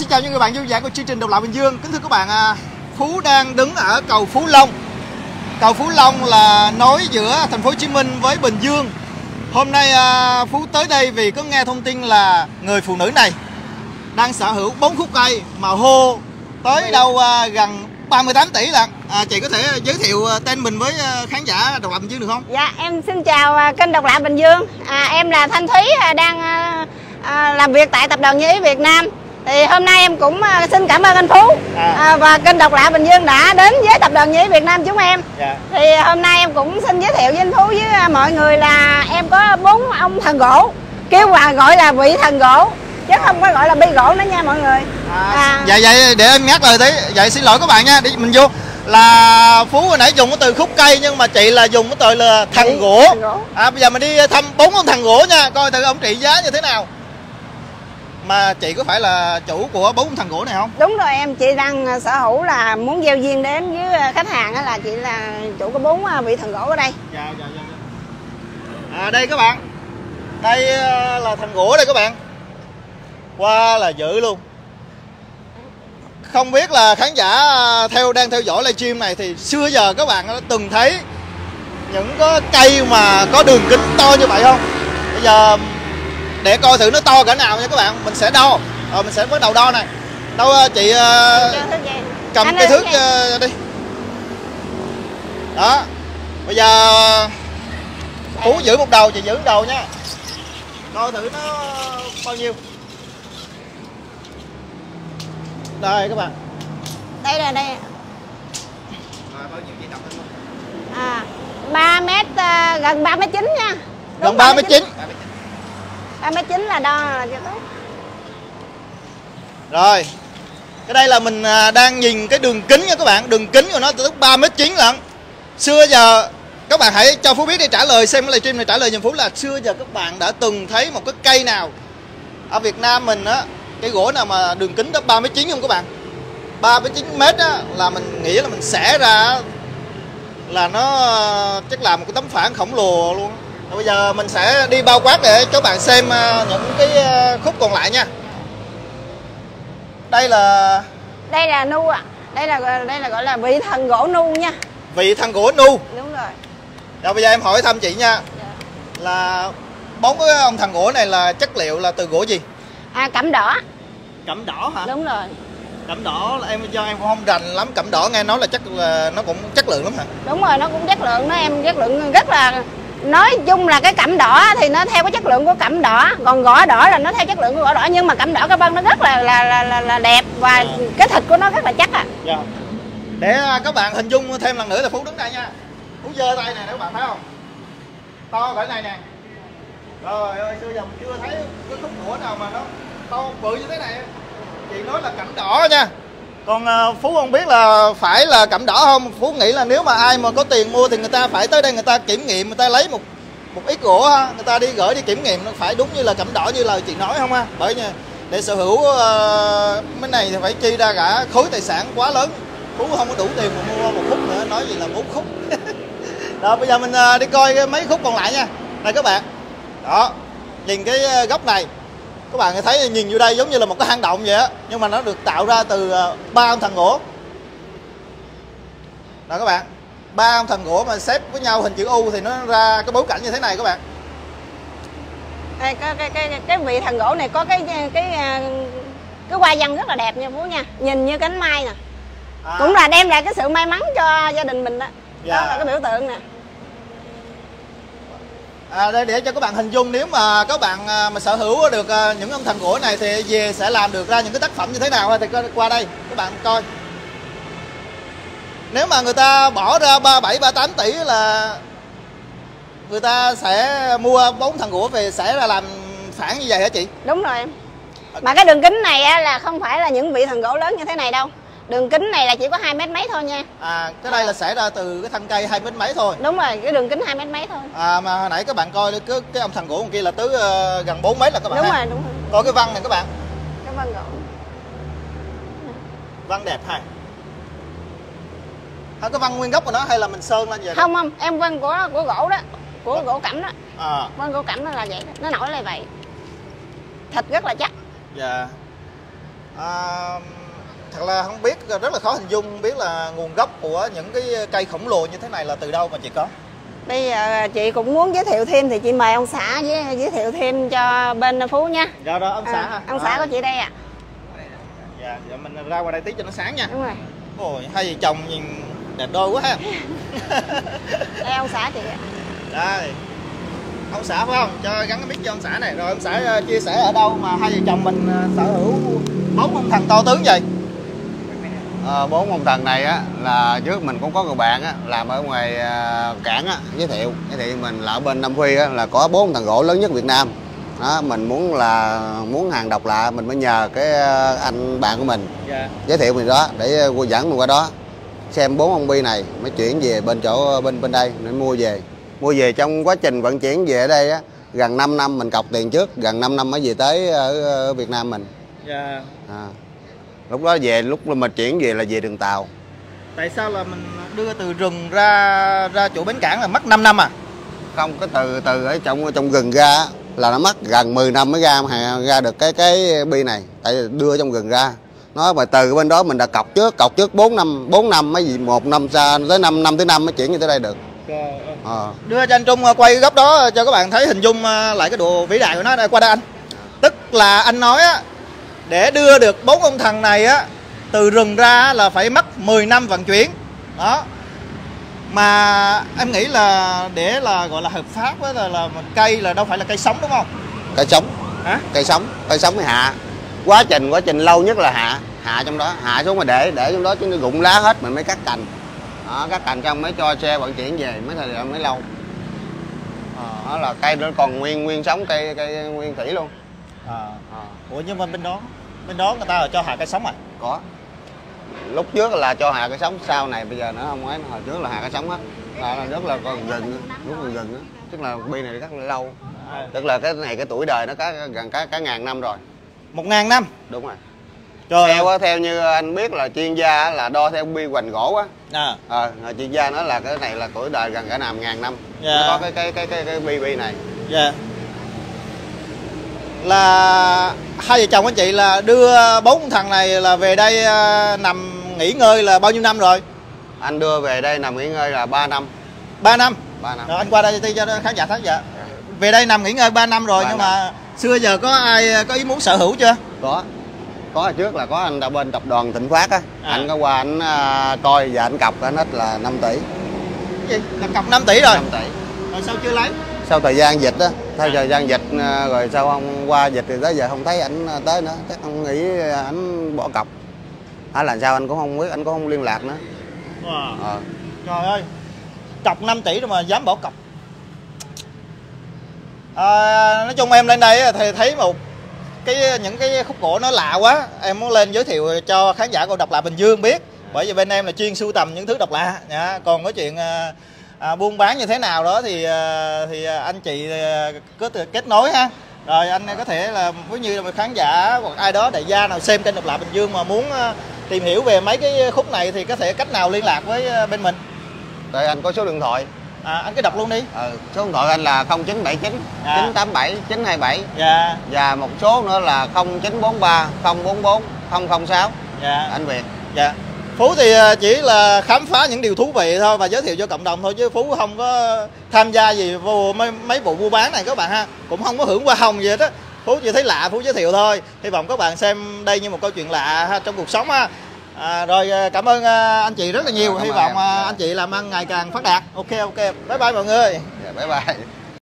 Xin chào những người bạn vui vẻ của chương trình Độc Lạ Bình Dương. Kính thưa các bạn, Phú đang đứng ở cầu Phú Long. Cầu Phú Long là nối giữa thành phố Hồ Chí Minh với Bình Dương. Hôm nay Phú tới đây vì có nghe thông tin là người phụ nữ này đang sở hữu 4 khúc cây mà hô tới đâu gần 38 tỷ lận. Chị có thể giới thiệu tên mình với khán giả Độc Lạ Bình Dương được không? Dạ, em xin chào kênh Độc Lạ Bình Dương. Em là Thanh Thúy, đang làm việc tại Tập đoàn Như Ý Việt Nam. Thì hôm nay em cũng xin cảm ơn anh Phú và kênh Độc Lạ Bình Dương đã đến với Tập đoàn Như Ý Việt Nam chúng em. Thì hôm nay em cũng xin giới thiệu với anh Phú với mọi người là em có 4 ông thần gỗ, kêu gọi là vị thần gỗ chứ không có gọi là bi gỗ nữa nha mọi người. Dạ vậy để em nhắc lời tí. Vậy xin lỗi các bạn nha, đi mình vô. Là Phú hồi nãy dùng cái từ khúc cây nhưng mà chị là dùng cái từ là thần gỗ. Bây giờ mình đi thăm 4 ông thần gỗ nha, coi thử ông trị giá như thế nào. Mà chị có phải là chủ của 4 thần gỗ này không? Đúng rồi em, chị đang sở hữu là muốn gieo duyên đến với khách hàng á, là chị là chủ của 4 vị thần gỗ ở đây. Dạ. Đây các bạn, đây là thần gỗ đây các bạn, qua là dữ luôn. Không biết là khán giả đang theo dõi livestream này thì xưa giờ các bạn đã từng thấy những cái cây mà có đường kính to như vậy không? Bây giờ để coi thử nó to cỡ nào nha các bạn, mình sẽ đo. Rồi mình sẽ bắt đầu đo này. Đâu chị cầm cái thước đi. Đó. Bây giờ Phú giữ một đầu, chị giữ một đầu nha. Coi thử nó bao nhiêu. Đây các bạn. Đây là đây. Bao nhiêu chị đọc lên. 3 mét, gần 39 nha. Gần 39. 39 là đo là cho tốt. Rồi. Cái đây là mình đang nhìn cái đường kính nha các bạn, đường kính của nó tới 3,9 m lận. Xưa giờ các bạn hãy cho Phú biết đi, trả lời xem cái livestream này, trả lời giùm Phú là xưa giờ các bạn đã từng thấy một cái cây nào ở Việt Nam mình á, cái gỗ nào mà đường kính tới 3,9 m không các bạn? 3,9 m á là mình nghĩ là mình xẻ ra là nó chắc là một cái tấm phản khổng lồ luôn. Rồi bây giờ mình sẽ đi bao quát để cho các bạn xem những cái khúc còn lại nha. Đây là nu ạ. Đây là gọi là vị thần gỗ nu nha. Vị thần gỗ nu. Đúng rồi. Rồi bây giờ em hỏi thăm chị nha. Dạ. Là 4 cái ông thần gỗ này là chất liệu là từ gỗ gì? Cẩm đỏ. Cẩm đỏ hả? Đúng rồi. Cẩm đỏ là em cũng không rành lắm, cẩm đỏ nghe nói là chắc là nó cũng chất lượng lắm hả? Đúng rồi, nó cũng chất lượng đó em, chất lượng rất là, nói chung là cái cẩm đỏ thì nó theo cái chất lượng của cẩm đỏ, còn gõ đỏ là nó theo chất lượng của gõ đỏ, nhưng mà cẩm đỏ cái vân nó rất là đẹp và cái thịt của nó rất là chắc à. Dạ. Để các bạn hình dung thêm lần nữa là Phú đứng đây nha. Phú giơ tay này để các bạn thấy không? To cỡ này nè. Rồi ơi, xưa giờ mình chưa thấy cái khúc gỗ nào mà nó to bự như thế này. Chị nói là cẩm đỏ nha. Còn Phú không biết là phải là cẩm đỏ không. Phú nghĩ là nếu mà ai mà có tiền mua thì người ta phải tới đây người ta kiểm nghiệm, người ta lấy một ít gỗ ha, người ta đi gửi đi kiểm nghiệm nó phải đúng như là cẩm đỏ như lời chị nói không ha. Bởi vì để sở hữu cái này thì phải chi ra cả khối tài sản quá lớn. Phú không có đủ tiền mà mua một khúc nữa, nói gì là 4 khúc. Rồi bây giờ mình đi coi mấy khúc còn lại nha. Đây các bạn. Đó, nhìn cái góc này. Các bạn thấy nhìn vô đây giống như là một cái hang động vậy á, nhưng mà nó được tạo ra từ 3 ông thần gỗ. Đó các bạn, 3 ông thần gỗ mà xếp với nhau hình chữ U thì nó ra cái bối cảnh như thế này các bạn. Đây, cái vị thần gỗ này có cái hoa văn rất là đẹp nha Phú nha, nhìn như cánh mai nè. Cũng là đem lại cái sự may mắn cho gia đình mình đó. Đó là cái biểu tượng nè. Đây để cho các bạn hình dung, nếu mà các bạn mà sở hữu được những ông thần gỗ này thì về sẽ làm được ra những cái tác phẩm như thế nào thì qua đây các bạn coi. Nếu mà người ta bỏ ra 37, 38 tỷ là người ta sẽ mua 4 thần gỗ về sẽ là làm phản như vậy hả chị? Đúng rồi em. Mà cái đường kính này á, là không phải là những vị thần gỗ lớn như thế này đâu. Đường kính này là chỉ có 2 mét mấy thôi nha. Cái đây là sẽ ra từ cái thân cây 2 mét mấy thôi. Đúng rồi, cái đường kính 2 mét mấy thôi. Mà hồi nãy các bạn coi cái ông thần gỗ kia là tới gần 4 mét là các bạn. Đúng rồi. Coi cái văn này các bạn. Cái văn gỗ. Văn đẹp ha. Cái văn nguyên gốc của nó hay là mình sơn lên vậy? Không, em văn của gỗ đó, của gỗ cẩm đó. Văn gỗ cẩm nó là vậy đó. Nó nổi lại vậy. Thịt rất là chắc. Dạ. Thật là không biết, rất là khó hình dung, không biết là nguồn gốc của những cái cây khổng lồ như thế này là từ đâu mà chị có. Bây giờ chị cũng muốn giới thiệu thêm thì chị mời ông xã giới thiệu thêm cho bên Phú nha. Dạ đó, ông xã hả? Ông xã của chị đây ạ. Dạ, giờ mình ra qua đây tí cho nó sáng nha. Đúng rồi. Ôi, hai vợ chồng nhìn đẹp đôi quá ha. Đây ông xã chị ạ. Đây. Ông xã phải không? Cho gắn cái mic cho ông xã này. Rồi ông xã chia sẻ ở đâu mà hai vợ chồng mình sở hữu 4 ông thần to tướng vậy? 4 ông thần này á là trước mình cũng có người bạn á làm ở ngoài cảng á, giới thiệu mình là ở bên Nam Phi á là có 4 ông thần gỗ lớn nhất Việt Nam. Đó, mình muốn hàng độc lạ mình mới nhờ cái anh bạn của mình giới thiệu mình đó để dẫn mình qua đó xem 4 ông bi này mới chuyển về bên chỗ bên đây để mua về trong quá trình vận chuyển về ở đây á gần 5 năm mình cọc tiền trước, gần 5 năm mới về tới ở Việt Nam mình. Lúc đó lúc mình chuyển về là về đường tàu. Tại sao là mình đưa từ rừng ra chỗ bến cảng là mất 5 năm à? Không, cái từ ở trong rừng ra là nó mất gần 10 năm mới ra được cái bi này. Tại đưa trong rừng ra. Nó mà từ bên đó mình đã cọc trước 4 năm mấy gì 1 năm xa tới 5 năm tới năm mới chuyển như tới đây được. Đưa cho anh Trung quay góc đó cho các bạn thấy hình dung lại cái độ vĩ đại của nó. Đây, qua đây anh. Tức là anh nói á, để đưa được 4 ông thần này á từ rừng ra là phải mất 10 năm vận chuyển. Đó. Mà em nghĩ là để là gọi là hợp pháp á là cây là đâu phải là cây sống đúng không? Cây sống. Hả? Cây sống mới hạ. Quá trình lâu nhất là hạ trong đó, hạ xuống mà để trong đó chứ nó rụng lá hết mình mới cắt cành. Đó, cắt cành xong mới cho xe vận chuyển về mới lâu. Đó là cây nó còn nguyên sống, cây nguyên thủy luôn. Ủa nhưng mà bên đó người ta cho hạ cây sống à? Có. Lúc trước là cho hạ cây sống, sau này bây giờ nữa không ấy, hồi trước là hạ cây sống hết. Là rất là còn rừng, lúc còn rừng á. Tức là bi này rất là lâu. Tức là cái này cái tuổi đời nó gần cả ngàn năm rồi. 1000 năm? Đúng rồi. Trời theo như anh biết là chuyên gia là đo theo bi hoành gỗ á. Chuyên gia nói là cái này là tuổi đời gần cả ngàn năm. Nó có cái bi này. Dạ. Là hai vợ chồng anh chị là đưa 4 thằng này là về đây nằm nghỉ ngơi là bao nhiêu năm rồi? Anh đưa về đây nằm nghỉ ngơi là 3 năm. 3 năm? 3 năm. Rồi anh qua đây cho khán giả thấy vậy. Về đây nằm nghỉ ngơi 3 năm rồi 3 nhưng năm. mà xưa giờ có ai có ý muốn sở hữu chưa? Có hồi trước là có anh bên tập đoàn Thịnh Phát á. Anh có qua anh coi và anh cọc anh hết là 5 tỷ. Cái gì? Là cọc 5 tỷ rồi? 5 tỷ. Rồi sao chưa lấy? Sau thời gian dịch á, thời gian dịch rồi sao không qua dịch thì tới giờ không thấy ảnh tới nữa, chắc không nghĩ ảnh bỏ cọc. Hay là sao anh cũng không biết, anh cũng không liên lạc nữa. Trời ơi, cọc 5 tỷ rồi mà dám bỏ cọc. Nói chung em lên đây thì thấy những cái khúc gỗ nó lạ quá, em muốn lên giới thiệu cho khán giả của Độc Lạ Bình Dương biết. Bởi vì bên em là chuyên sưu tầm những thứ độc lạ. Còn cái chuyện buôn bán như thế nào đó thì anh chị có kết nối ha. Rồi anh có thể là nếu như là khán giả hoặc ai đó đại gia nào xem kênh Độc Lạ Bình Dương mà muốn tìm hiểu về mấy cái khúc này thì có thể cách nào liên lạc với bên mình? Tại anh có số điện thoại. Anh cứ đọc luôn đi. Số điện thoại anh là 0979 987 927. Dạ. Và một số nữa là 0943 044 006. Dạ. Anh Việt. Dạ. Phú thì chỉ là khám phá những điều thú vị thôi và giới thiệu cho cộng đồng thôi, chứ Phú không có tham gia gì vô mấy vụ mua bán này các bạn ha. Cũng không có hưởng hoa hồng gì hết á. Phú chỉ thấy lạ Phú giới thiệu thôi. Hy vọng các bạn xem đây như một câu chuyện lạ ha, trong cuộc sống ha. Rồi cảm ơn anh chị rất là nhiều. Hy vọng anh chị làm ăn ngày càng phát đạt. Ok. Bye bye mọi người. Bye bye.